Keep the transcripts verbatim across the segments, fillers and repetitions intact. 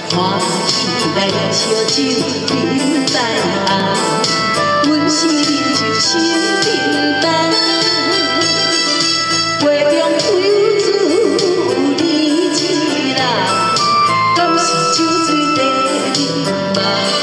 欢喜来啉烧酒，饮在红。阮是啉酒心平淡，杯中有酒你一人，敢是酒醉地迷茫？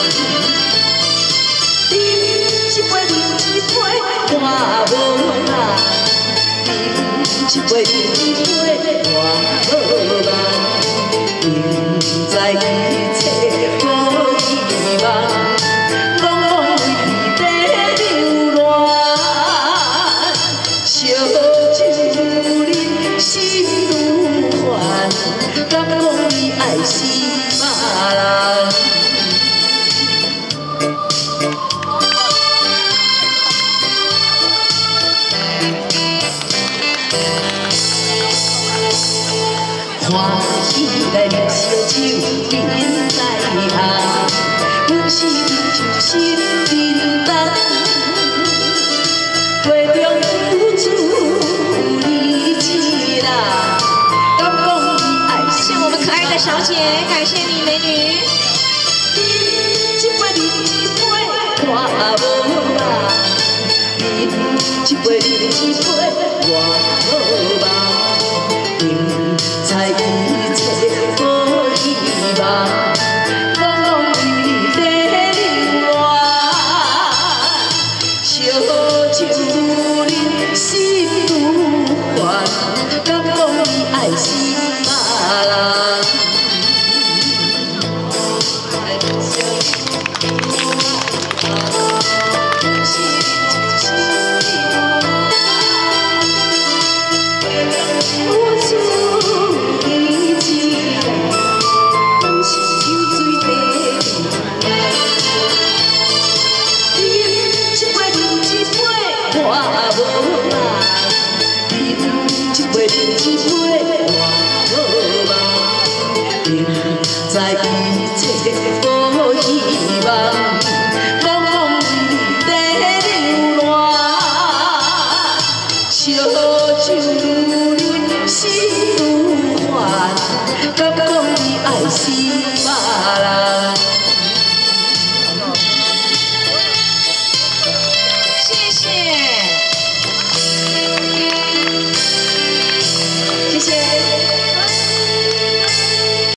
饮一杯，饮一杯，我无人；饮一杯，饮一杯，我无人。 不知一切可遗忘，茫茫为地流浪。烧酒啉心愈烦，敢讲你爱死马人？欢喜来啉烧酒，饮在红。阮是啉酒心平淡，杯中有酒你一人。敢讲你爱死？ 谢我们可爱的小姐，感谢你，美女。 饮一杯，饮一杯，我无人；饮一杯，饮一杯，我无。